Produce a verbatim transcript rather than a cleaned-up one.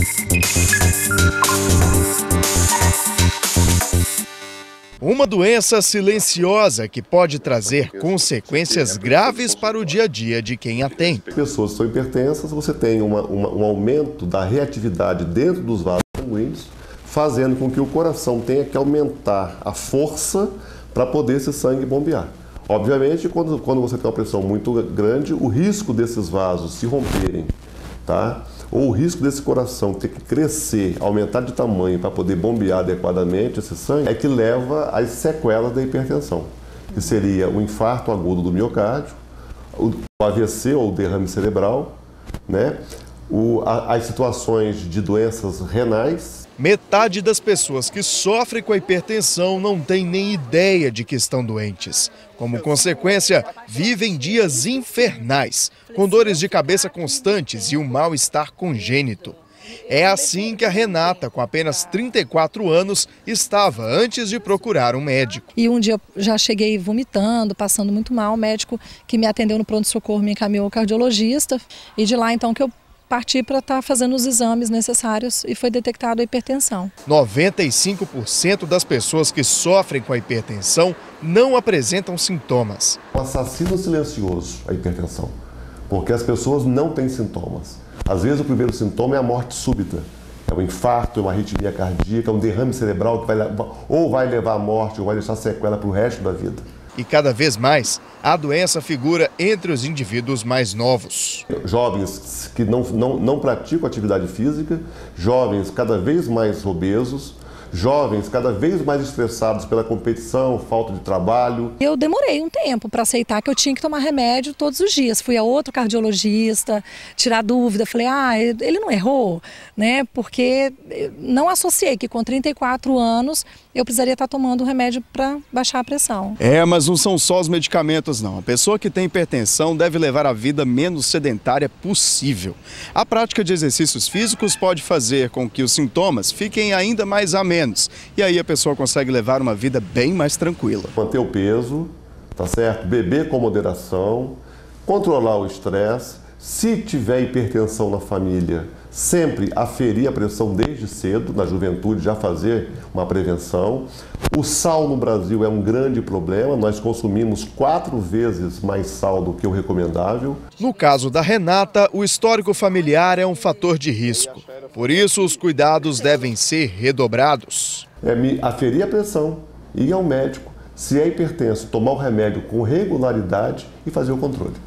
Uma doença silenciosa que pode trazer consequências graves para o dia a dia de quem a tem. Pessoas que são hipertensas, você tem uma, uma, um aumento da reatividade dentro dos vasos sanguíneos, fazendo com que o coração tenha que aumentar a força para poder esse sangue bombear. Obviamente, quando, quando você tem uma pressão muito grande, o risco desses vasos se romperem, tá? Ou o risco desse coração ter que crescer, aumentar de tamanho para poder bombear adequadamente esse sangue, é que leva às sequelas da hipertensão, que seria o infarto agudo do miocárdio, o A V C ou derrame cerebral, né? o, a, as situações de doenças renais. Metade das pessoas que sofrem com a hipertensão não tem nem ideia de que estão doentes. Como consequência, vivem dias infernais, com dores de cabeça constantes e um mal-estar congênito. É assim que a Renata, com apenas trinta e quatro anos, estava antes de procurar um médico. E um dia eu já cheguei vomitando, passando muito mal. O médico que me atendeu no pronto-socorro me encaminhou ao cardiologista. E de lá então que eu parti para estar fazendo os exames necessários e foi detectada a hipertensão. noventa e cinco por cento das pessoas que sofrem com a hipertensão não apresentam sintomas. Um assassino silencioso, a hipertensão, porque as pessoas não têm sintomas. Às vezes o primeiro sintoma é a morte súbita. É um infarto, é uma arritmia cardíaca, um derrame cerebral que vai, ou vai levar à morte ou vai deixar sequela para o resto da vida. E cada vez mais, a doença figura entre os indivíduos mais novos. Jovens que não, não, não praticam atividade física, jovens cada vez mais obesos, jovens cada vez mais estressados pela competição, falta de trabalho. Eu demorei um tempo para aceitar que eu tinha que tomar remédio todos os dias. Fui a outro cardiologista, tirar dúvida. Falei, ah, ele não errou, né? Porque não associei que com trinta e quatro anos eu precisaria estar tomando remédio para baixar a pressão. É, mas não são só os medicamentos, não. A pessoa que tem hipertensão deve levar a vida menos sedentária possível. A prática de exercícios físicos pode fazer com que os sintomas fiquem ainda mais amenos. E aí a pessoa consegue levar uma vida bem mais tranquila. Manter o peso, tá certo? Beber com moderação, controlar o estresse. Se tiver hipertensão na família, sempre aferir a pressão desde cedo, na juventude já fazer uma prevenção. O sal no Brasil é um grande problema, nós consumimos quatro vezes mais sal do que o recomendável. No caso da Renata, o histórico familiar é um fator de risco. Por isso, os cuidados devem ser redobrados. É me aferir a pressão, ir ao médico, se é hipertenso, tomar o remédio com regularidade e fazer o controle.